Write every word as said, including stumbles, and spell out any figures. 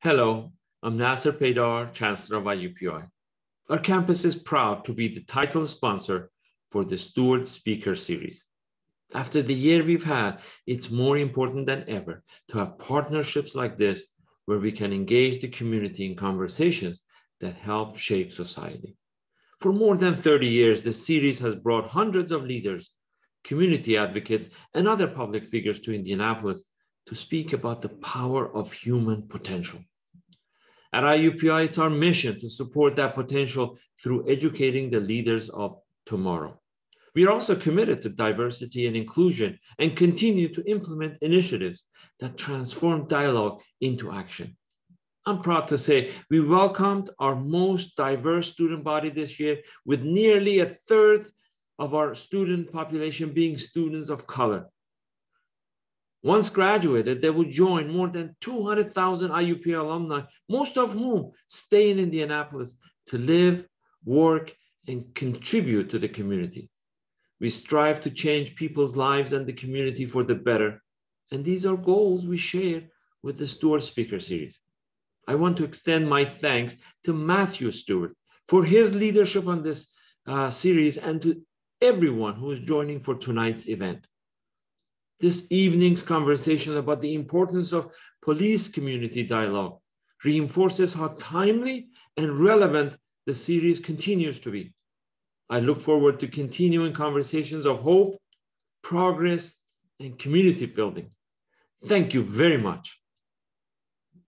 Hello, I'm Nasser Peydar, Chancellor of I U P I. Our campus is proud to be the title sponsor for the Steward Speaker Series. After the year we've had, it's more important than ever to have partnerships like this where we can engage the community in conversations that help shape society. For more than thirty years, the series has brought hundreds of leaders, community advocates, and other public figures to Indianapolis to speak about the power of human potential. At I U P I, it's our mission to support that potential through educating the leaders of tomorrow. We are also committed to diversity and inclusion and continue to implement initiatives that transform dialogue into action. I'm proud to say we welcomed our most diverse student body this year, with nearly a third of our student population being students of color. Once graduated, they will join more than two hundred thousand I U P I alumni, most of whom stay in Indianapolis to live, work, and contribute to the community. We strive to change people's lives and the community for the better, and these are goals we share with the Steward Speaker Series. I want to extend my thanks to Matthew Stewart for his leadership on this uh, series and to everyone who is joining for tonight's event. This evening's conversation about the importance of police-community dialogue reinforces how timely and relevant the series continues to be. I look forward to continuing conversations of hope, progress, and community building. Thank you very much.